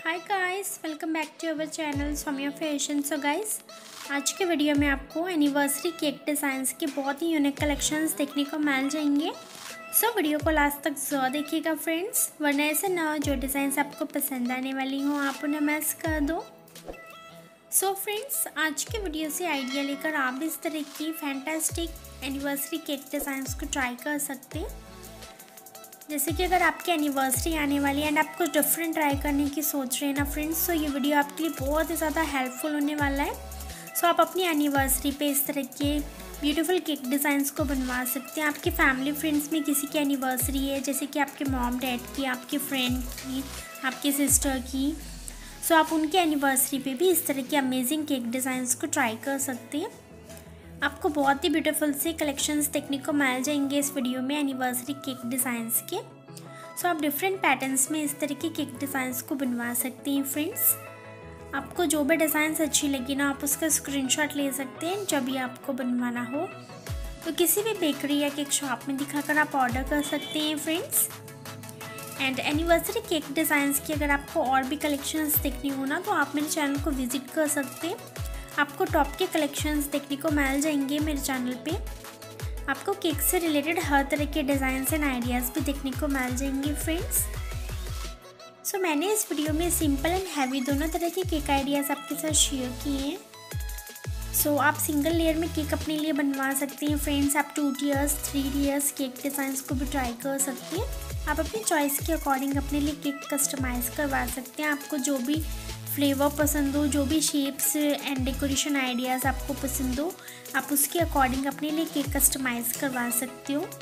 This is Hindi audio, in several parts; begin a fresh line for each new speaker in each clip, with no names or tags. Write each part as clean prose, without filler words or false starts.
Hi guys, welcome back to our channel Saumya fashion. So guys, आज के वीडियो में आपको एनिवर्सरी केक डिज़ाइंस के बहुत ही यूनिक कलेक्शंस देखने को मिल जाएंगे। सो वीडियो को लास्ट तक ज़रूर देखिएगा फ्रेंड्स, वरना ऐसे ना हो जो डिज़ाइंस आपको पसंद आने वाली हों आप उन्हें मिस कर दो। सो फ्रेंड्स, आज के वीडियो से आइडिया लेकर आप इस तरह की फैंटास्टिक एनिवर्सरी केक डिज़ाइंस को ट्राई कर सकते हैं। जैसे कि अगर आपकी एनिवर्सरी आने वाली है एंड आप कुछ डिफरेंट ट्राई करने की सोच रहे हैं ना फ्रेंड्स, तो ये वीडियो आपके लिए बहुत ही ज़्यादा हेल्पफुल होने वाला है। सो आप अपनी एनिवर्सरी पे इस तरह के ब्यूटीफुल केक डिज़ाइंस को बनवा सकते हैं। आपके फैमिली फ्रेंड्स में किसी की एनिवर्सरी है, जैसे कि आपके मॉम डैड की, आपके फ्रेंड की, आपके सिस्टर की, सो आप उनकी एनिवर्सरी पे भी इस तरह के अमेजिंग केक डिज़ाइंस को ट्राई कर सकते हैं। आपको बहुत ही ब्यूटीफुल से कलेक्शंस देखने को मिल जाएंगे इस वीडियो में एनिवर्सरी केक डिज़ाइंस के। सो आप डिफरेंट पैटर्न्स में इस तरह के केक डिज़ाइंस को बनवा सकते हैं फ्रेंड्स। आपको जो भी डिज़ाइंस अच्छी लगी ना, आप उसका स्क्रीनशॉट ले सकते हैं जब भी आपको बनवाना हो। तो किसी भी बेकरी या केक शॉप में दिखाकर आप ऑर्डर कर सकते हैं friends. And anniversary cake designs की अगर आपको और भी कलेक्शंस देखनी हो ना, तो आप मेरे चैनल को विज़िट कर सकते हैं। आपको टॉप के कलेक्शंस देखने को मिल जाएंगे मेरे चैनल पे। आपको केक से रिलेटेड हर तरह के डिज़ाइंस एंड आइडियाज़ भी देखने को मिल जाएंगे फ्रेंड्स। सो मैंने इस वीडियो में सिंपल एंड हैवी दोनों तरह के केक आइडियाज़ आपके साथ शेयर किए हैं। सो आप सिंगल लेयर में केक अपने लिए बनवा सकते हैं फ्रेंड्स। आप 2 टियर्स 3 टियर्स केक डिज़ाइंस को भी ट्राई कर सकते हैं। आप अपनी चॉइस के अकॉर्डिंग अपने लिए केक कस्टमाइज़ करवा सकते हैं। आपको जो भी फ्लेवर पसंद हो, जो भी शेप्स एंड डेकोरेशन आइडियाज़ आपको पसंद हो, आप उसके अकॉर्डिंग अपने लिए केक कस्टमाइज़ करवा सकते हो।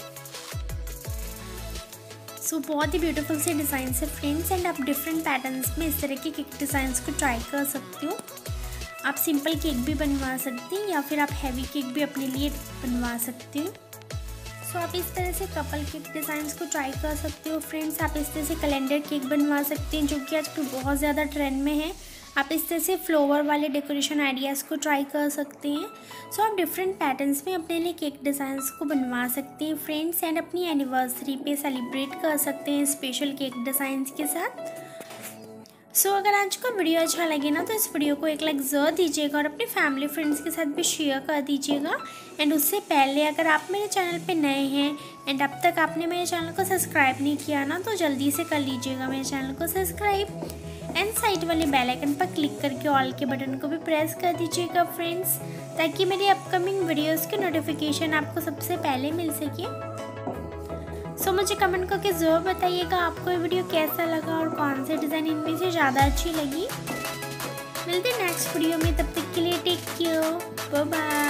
सो बहुत ही ब्यूटीफुल से डिज़ाइन है फ्रेंड्स, एंड आप डिफरेंट पैटर्न्स में इस तरह के केक डिज़ाइंस को ट्राई कर सकते हो। आप सिंपल केक भी बनवा सकते हैं या फिर आप हैवी केक भी अपने लिए बनवा सकते हो। सो आप इस तरह से कपल केक डिज़ाइंस को ट्राई कर सकते हो फ्रेंड्स। आप इस तरह से कैलेंडर केक बनवा सकते हैं, जो कि आजकल बहुत ज़्यादा ट्रेंड में है। आप इस तरह से फ्लावर वाले डेकोरेशन आइडियाज़ को ट्राई कर सकते हैं। सो आप डिफरेंट पैटर्न्स में अपने लिए केक डिज़ाइंस को बनवा सकते हैं फ्रेंड्स, एंड अपनी एनिवर्सरी पे सेलिब्रेट कर सकते हैं स्पेशल केक डिज़ाइंस के साथ। सो अगर आज का वीडियो अच्छा लगे ना, तो इस वीडियो को एक लाइक ज़रूर दीजिएगा और अपने फैमिली फ्रेंड्स के साथ भी शेयर कर दीजिएगा। एंड उससे पहले अगर आप मेरे चैनल पे नए हैं एंड अब तक आपने मेरे चैनल को सब्सक्राइब नहीं किया ना, तो जल्दी से कर लीजिएगा मेरे चैनल को सब्सक्राइब। एंड साइड वाले बेल आइकन पर क्लिक करके ऑल के बटन को भी प्रेस कर दीजिएगा फ्रेंड्स, ताकि मेरी अपकमिंग वीडियोज़ की नोटिफिकेशन आपको सबसे पहले मिल सके। सो मुझे कमेंट करके ज़रूर बताइएगा आपको ये वीडियो कैसा लगा और कौन से डिज़ाइन इनमें से ज़्यादा अच्छी लगी। मिलते हैं नेक्स्ट वीडियो में, तब तक के लिए टेक केयर, बाय बाय।